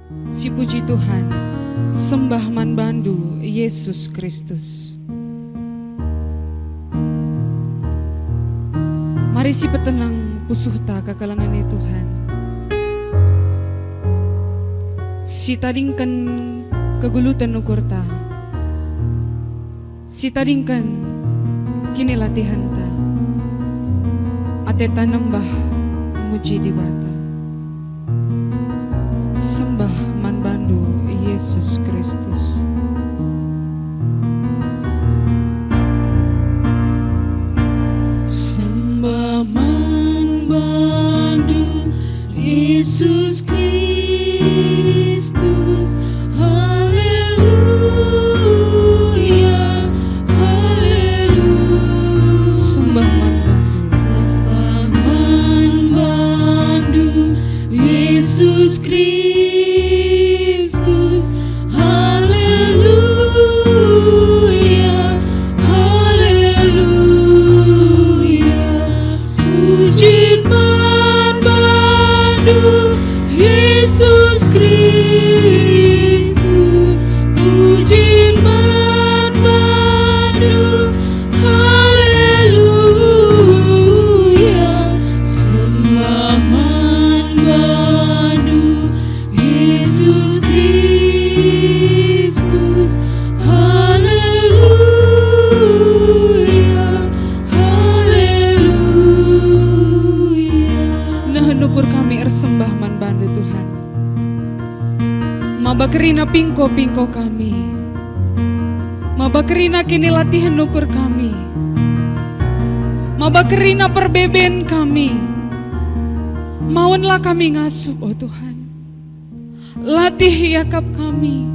Si puji Tuhan, sembah manbandu Yesus Kristus. Mari si petenang pusuhta kakalangan Tuhan. Si tadingkan kegulutan ukurta. Si tadingkan kini latihan ta. Ate tanambah muji di bata. Sembah manbandu Yesus Kristus. Sembah manbandu Yesus Kristus. Haleluya, haleluya. Sembah manbandu Yesus Kristus. Haleluya, haleluya. Puji manbandu Yesus Kristus. Puji manbandu. Haleluya. Sembah manbandu Yesus Kristus. Haleluya, haleluya. Nah nukur kami ersembah manbandu Tuhan. Mabakerina pingko-pingko kami. Mabakerina kini latihan nukur kami. Mabakerina perbeben kami. Mauanlah kami ngasuh, oh Tuhan. Latih yakap kami.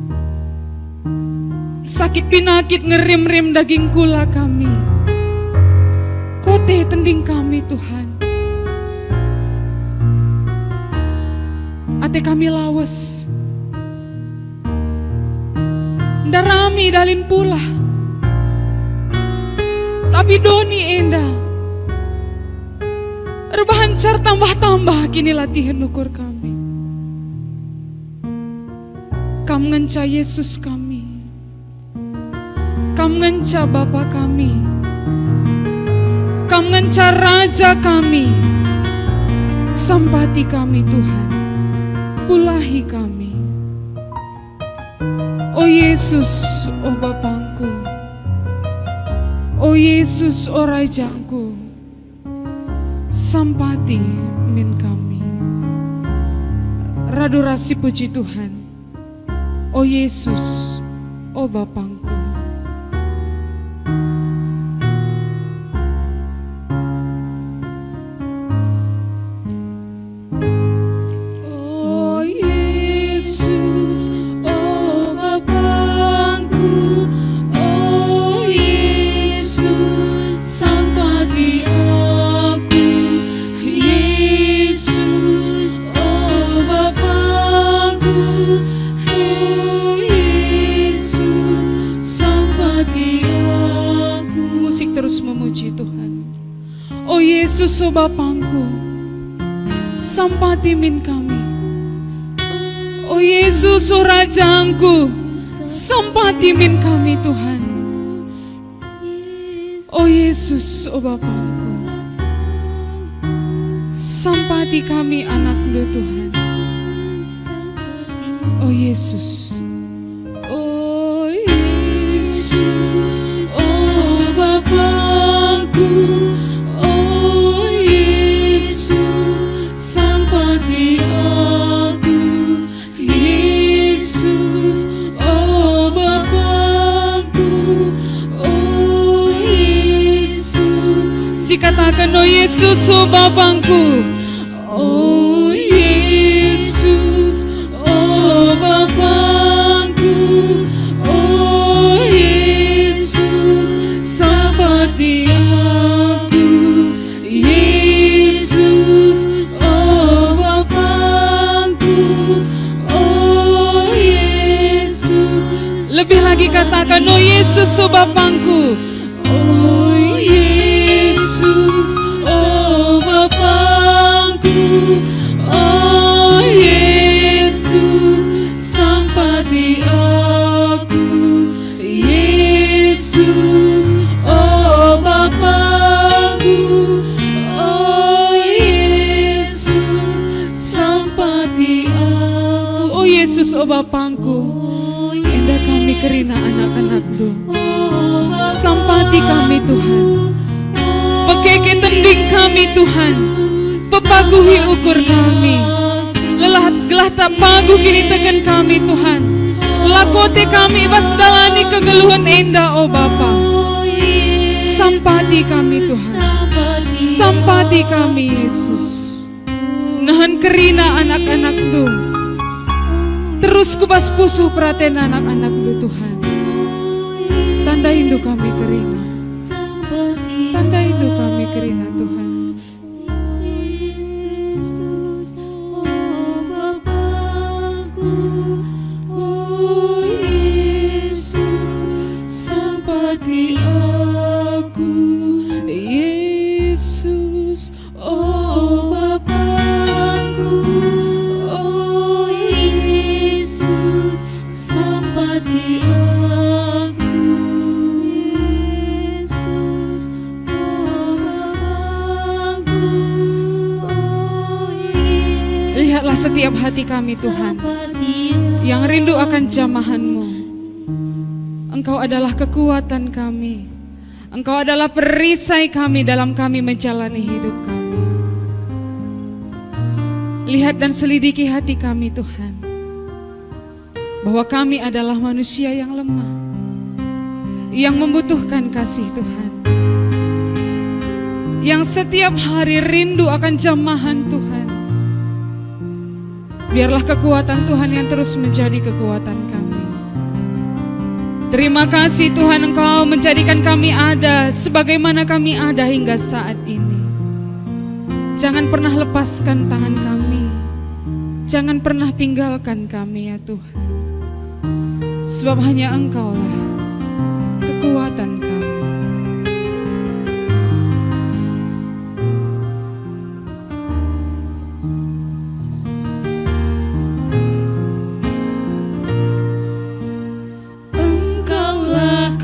Sakit pinakit ngerim-rim daging kula kami. Kote tending kami Tuhan. Ate kami lawas. Darami dalin pula. Tapi doni enda. Rebahancar tambah-tambah kini latihan ukur kami. Kam ngenca Yesus kami. Kam ngenca Bapa kami. Kam ngenca Raja kami. Sampati kami Tuhan. Pulahi kami. Oh Yesus, oh Bapangku. Oh Yesus, oh Rajangku. Sampati min kami. Radurasi puji Tuhan. Oh Yesus, oh Bapangku. Oh Yesus, oh Bapangku. Oh Yesus, sampati aku. Yesus, oh Bapangku. Oh Yesus, sampati aku. Musik terus memuji Tuhan. Oh Yesus, oh Bapangku. Sampati min kami. Oh Yesus, oh Rajangku. Sampati min kami Tuhan. Oh Yesus, oh Bapangku. Sampati kami anak-Mu Tuhan. Oh Yesus. Oh Yesus, oh Bapangku. Oh Yesus, sampati aku. Yesus, oh Bapangku. Oh Yesus. Si katakan oh Yesus, oh Bapangku. Oh Yesus, oh Bapangku. Oh Yesus, sampati aku. Yesus, oh Bapangku. Oh Yesus. Lebih lagi katakan oh Yesus, oh Bapangku. Oh Yesus, oh Bapangku. Oh Yesus. Yesus, oh Bapakku, oh Yesus, sampati aku. Oh Yesus, oh Bapakku, enda kami kerina anak-anak-Mu. Sampati kami Tuhan, pekeke tending kami Tuhan, pepaguhi ukur kami, lelah gelah tak paguh kini tekan kami Tuhan, lakote kami bas dalani kegeluhan enda oh Bapa. Sampati kami Tuhan, sampati kami Yesus, nahan kerina anak-anak-Mu, terus kubas pusuh perhatian anak-anak-Mu Tuhan. Tanda indu kami kerina, tanda indu kami kerina Tuhan. Yesus, oh Bapakku, oh Yesus, sampati aku. Yesus, Oh Bapakku, oh Yesus, sampati aku. Yesus, oh Bapakku, oh Yesus, lihatlah setiap hati kami Tuhan yang rindu akan jamahan-Mu. Engkau adalah kekuatan kami, Engkau adalah perisai kami dalam kami menjalani hidup kami. Lihat dan selidiki hati kami Tuhan, bahwa kami adalah manusia yang lemah, yang membutuhkan kasih Tuhan, yang setiap hari rindu akan jamahan Tuhan. Biarlah kekuatan Tuhan yang terus menjadi kekuatan kami. Terima kasih Tuhan, Engkau menjadikan kami ada sebagaimana kami ada hingga saat ini. Jangan pernah lepaskan tangan kami, jangan pernah tinggalkan kami ya Tuhan. Sebab hanya Engkaulah kekuatan kami. Engkaulah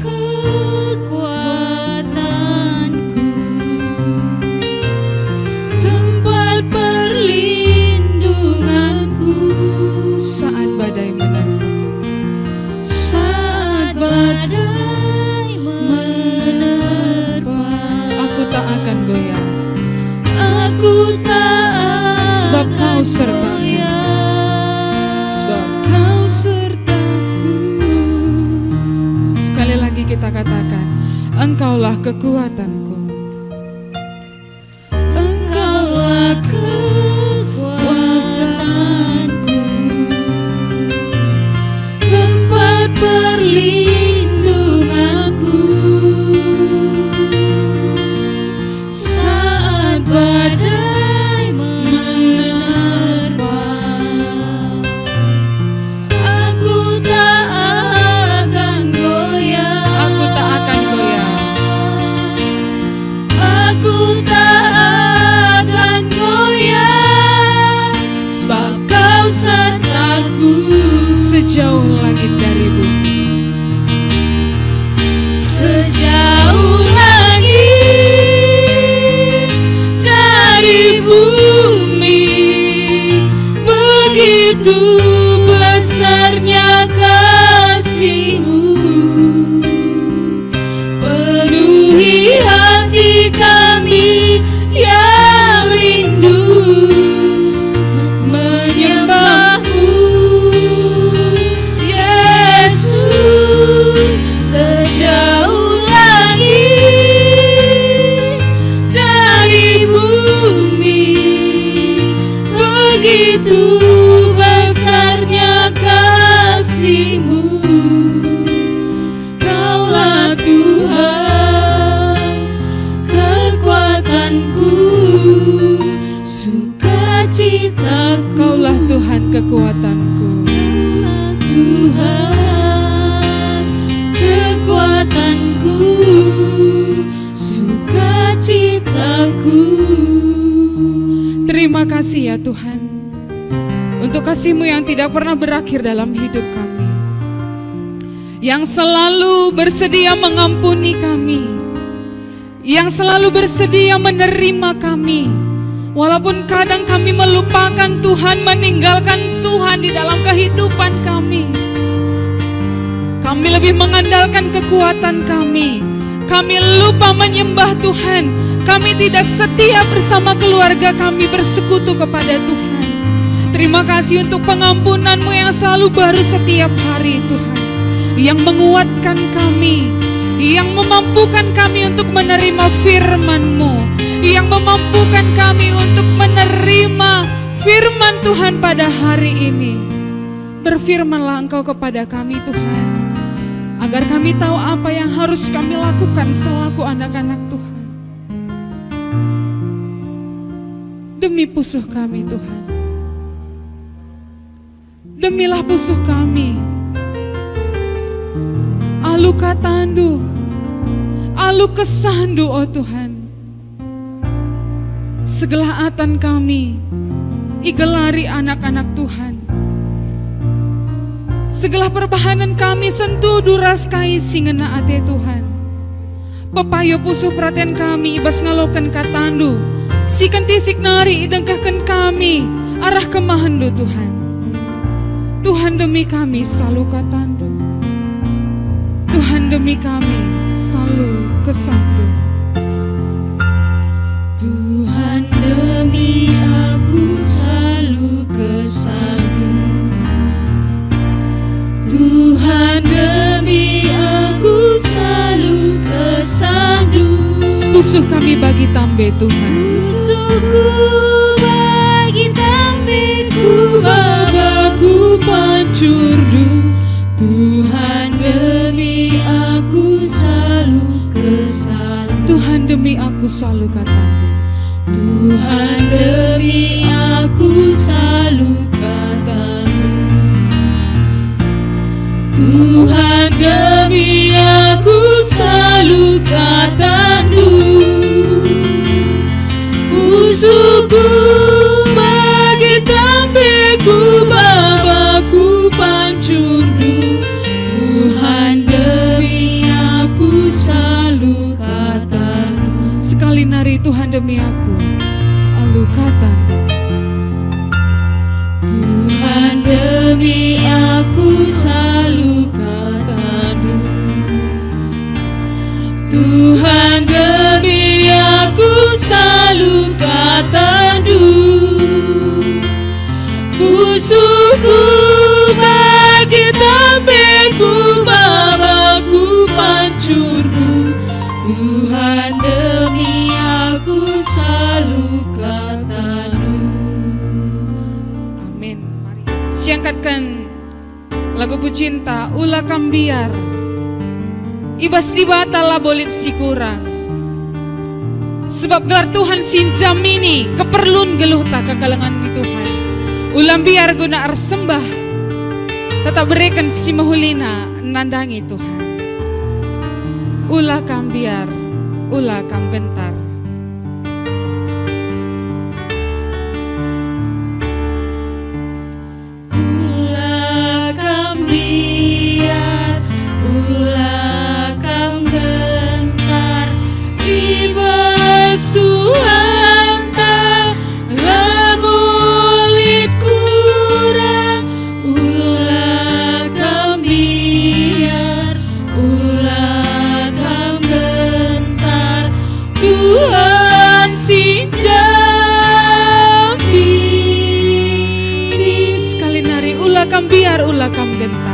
kekuatanku, tempat perlindunganku Saat badai menerpa, saat badai menerpa. aku tak akan goyah, Aku tak sebab Kau akan sertaku, goyah, sebab Kau sertaku. Sekali lagi kita katakan, Engkaulah kekuatanku. Engkaulah kekuatanku, tempat perlindunganku, saat badai menerpa. Aku tak akan goyah, Aku tak akan goyah, aku tak akan goyah, sebab Kau sertaku. sejauh langit dari bumi. Sejauh langit dari bumi, begitu besarnya kasih-Mu, penuhi hati kami yang rindu menyembah-Mu. Yesus, sejauh langit dari bumi, begitu besarnya kasih-Mu. Kaulah Tuhan kekuatanku, sukacitaku. Kaulah Tuhan kekuatanku. Kaulah Tuhan kekuatanku, sukacitaku. Terima kasih ya Tuhan, untuk kasih-Mu yang tidak pernah berakhir dalam hidup kami, yang selalu bersedia mengampuni kami, yang selalu bersedia menerima kami. Walaupun kadang kami melupakan Tuhan, meninggalkan Tuhan di dalam kehidupan kami. Kami lebih mengandalkan kekuatan kami. Kami lupa menyembah Tuhan. Kami tidak setia bersama keluarga kami bersekutu kepada Tuhan. Terima kasih untuk pengampunan-Mu yang selalu baru setiap hari Tuhan, yang menguatkan kami, yang memampukan kami untuk menerima firman-Mu, yang memampukan kami untuk menerima firman Tuhan pada hari ini. Berfirmanlah Engkau kepada kami Tuhan, agar kami tahu apa yang harus kami lakukan selaku anak-anak Tuhan. Demi pusuh kami Tuhan, demilah pusuh kami. Alu katandu, alu kesandu oh Tuhan. Segelaatan kami, igelari anak-anak Tuhan. Segala perbahanan kami sentuh duras kai singena ate Tuhan. Pepayo pusuh perhatian kami ibas ngalokan katandu. Sikan tisik nari idengkahkan kami arah kemahandu Tuhan. Tuhan demi kami selalu katandu. Tuhan demi kami selalu kesandu. Tuhan demi aku selalu kesandu. Tuhan demi aku selalu kesandu. Pusuh kami bagi tambe Tuhan. Pusuhku bagi tambeku, babaku pancurdu. Tuhan demi aku selalu kesandu. Tuhan demi aku selalu katandu. Tuhan demi aku selalu katandu. Tuhan demi aku selalu katandu. Pusuhku bagi tambeku, babaku pancurdu. Tuhan demi aku selalu katandu. Sekali nari Tuhan demi aku alu katandu. Tuhan demi aku selalu katandu. Tuhan demi aku selalu katandu. Pusuhku bagi tambeku, babaku pancurdu. Tuhan demi aku selalu katandu. Amin. Mari siangkatkan lagu pucinta ulah kambiar. Ibas dibatala bolit si kurang. Sebab gelar Tuhan sinjamini keperluan geluh tak kekalangan mi Tuhan. Ulam biar guna arsembah tetap berikan si mahulina nandangi Tuhan. Ulah kambiar, ulah kam gentar. Ulah kambiar, ulah kam gentar. Ibas Tuhan tak lamulit kurang. Ulah kambiar, ulah kam gentar. Tuhan sinjamini. Sekali nari ulah kambiar, ulah kam gentar.